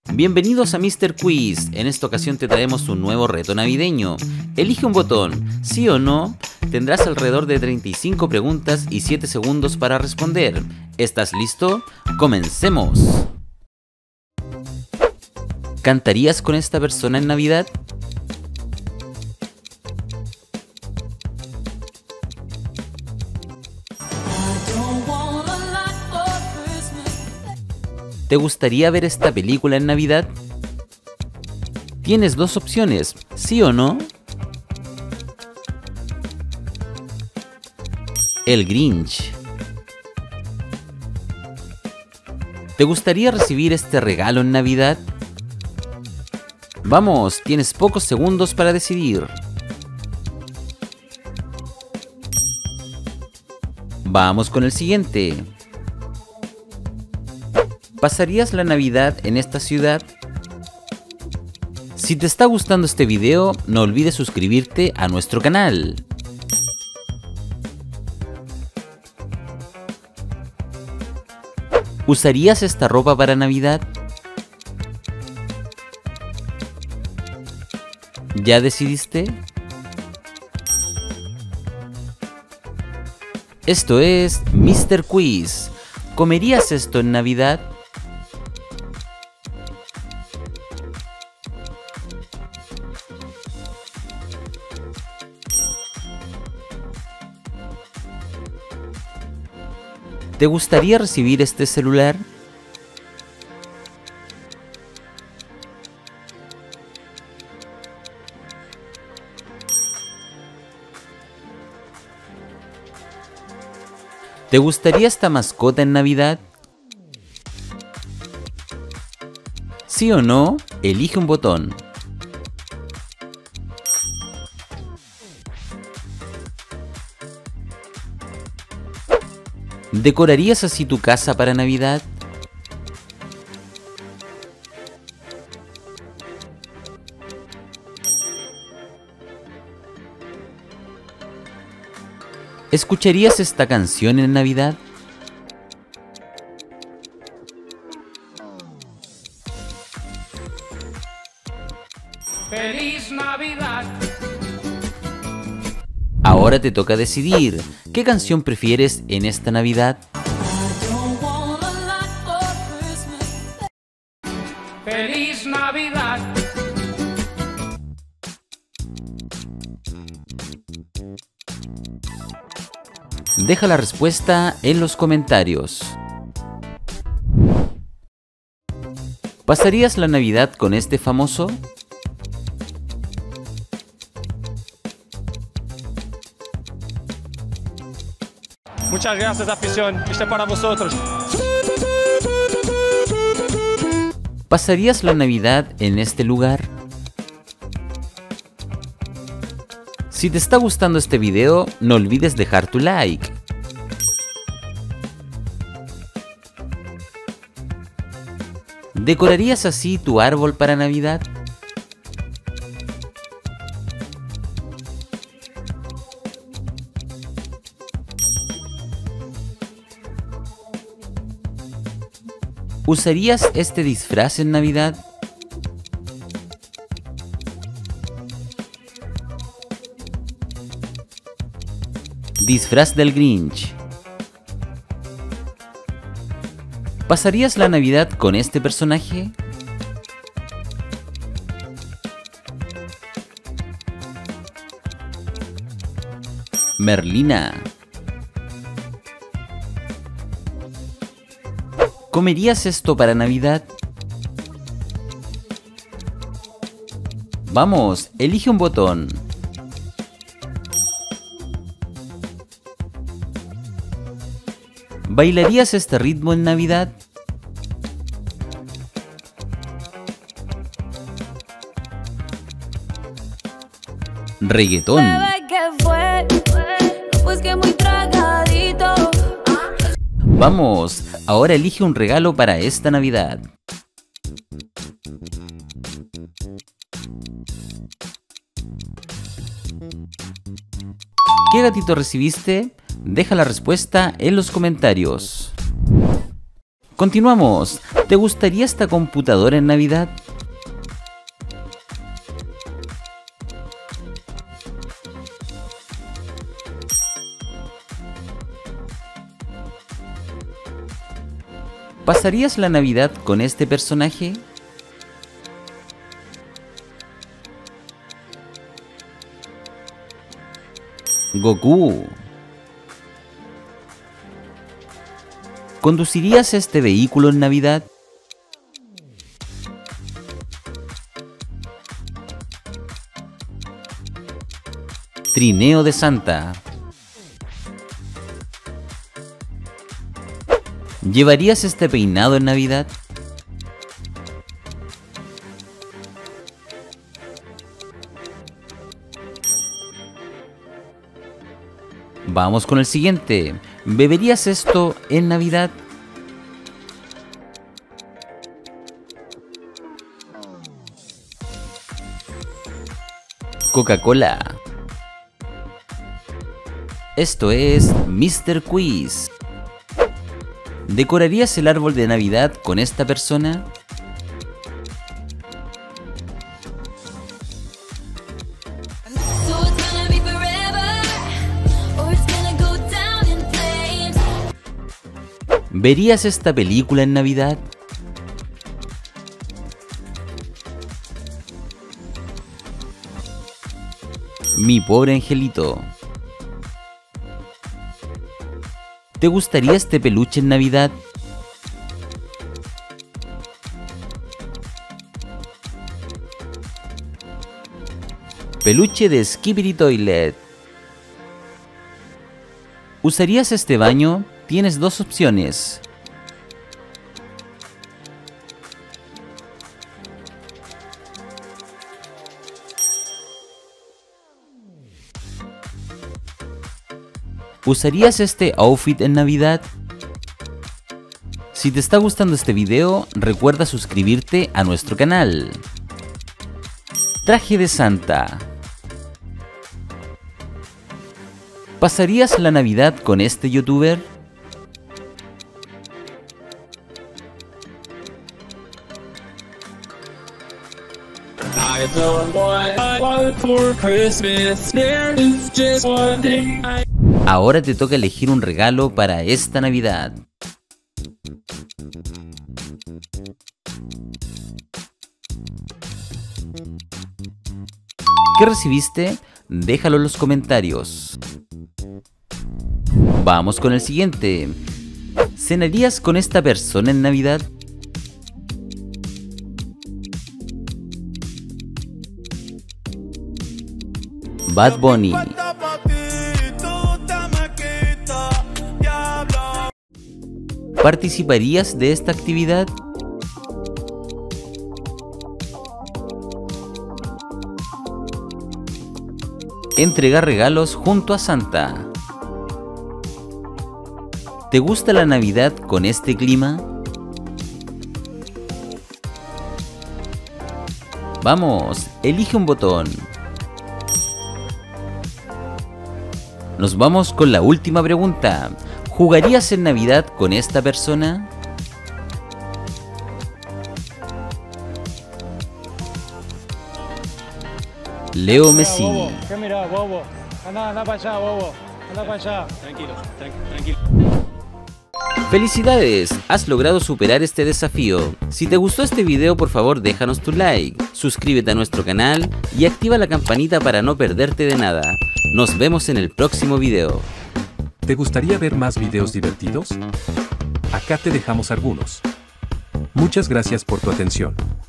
Bienvenidos a Mr. Quiz. En esta ocasión te traemos un nuevo reto navideño. Elige un botón, sí o no. Tendrás alrededor de 35 preguntas y 7 segundos para responder. ¿Estás listo? ¡Comencemos! ¿Cantarías con esta persona en Navidad? ¿Te gustaría ver esta película en Navidad? Tienes dos opciones, ¿sí o no? El Grinch. ¿Te gustaría recibir este regalo en Navidad? Vamos, tienes pocos segundos para decidir. Vamos con el siguiente. ¿Pasarías la Navidad en esta ciudad? Si te está gustando este video, no olvides suscribirte a nuestro canal. ¿Usarías esta ropa para Navidad? ¿Ya decidiste? Esto es Mr. Quiz. ¿Comerías esto en Navidad? ¿Te gustaría recibir este celular? ¿Te gustaría esta mascota en Navidad? ¿Sí o no? Elige un botón. ¿Decorarías así tu casa para Navidad? ¿Escucharías esta canción en Navidad? ¡Feliz Navidad! Ahora te toca decidir. ¿Qué canción prefieres en esta Navidad? ¡Feliz Navidad! Deja la respuesta en los comentarios. ¿Pasarías la Navidad con este famoso? Muchas gracias, afición. Este para vosotros. ¿Pasarías la Navidad en este lugar? Si te está gustando este video, no olvides dejar tu like. ¿Decorarías así tu árbol para Navidad? ¿Usarías este disfraz en Navidad? Disfraz del Grinch. ¿Pasarías la Navidad con este personaje? Merlina. ¿Comerías esto para Navidad? Vamos, elige un botón. ¿Bailarías este ritmo en Navidad? Reggaetón. Vamos, ahora elige un regalo para esta Navidad. ¿Qué gatito recibiste? Deja la respuesta en los comentarios. Continuamos. ¿Te gustaría esta computadora en Navidad? ¿Pasarías la Navidad con este personaje? Goku. ¿Conducirías este vehículo en Navidad? Trineo de Santa. ¿Llevarías este peinado en Navidad? Vamos con el siguiente. ¿Beberías esto en Navidad? Coca-Cola. Esto es Mr. Quiz. ¿Decorarías el árbol de Navidad con esta persona? ¿Verías esta película en Navidad? Mi pobre angelito. ¿Te gustaría este peluche en Navidad? Peluche de Skibidi Toilet. ¿Usarías este baño? Tienes dos opciones. ¿Usarías este outfit en Navidad? Si te está gustando este video, recuerda suscribirte a nuestro canal. Traje de Santa. ¿Pasarías la Navidad con este youtuber? I don't want for Christmas. There is just one thing I... Ahora te toca elegir un regalo para esta Navidad. ¿Qué recibiste? Déjalo en los comentarios. Vamos con el siguiente. ¿Cenarías con esta persona en Navidad? Bad Bunny. ¿Participarías de esta actividad? Entregar regalos junto a Santa. ¿Te gusta la Navidad con este clima? Vamos, elige un botón. Nos vamos con la última pregunta. ¿Jugarías en Navidad con esta persona? Leo Messi. ¿Qué mirá, bobo? Anda para allá, bobo. Anda para allá. Tranquilo, tranquilo. ¡Felicidades! Has logrado superar este desafío. Si te gustó este video, por favor déjanos tu like, suscríbete a nuestro canal y activa la campanita para no perderte de nada. Nos vemos en el próximo video. ¿Te gustaría ver más videos divertidos? Acá te dejamos algunos. Muchas gracias por tu atención.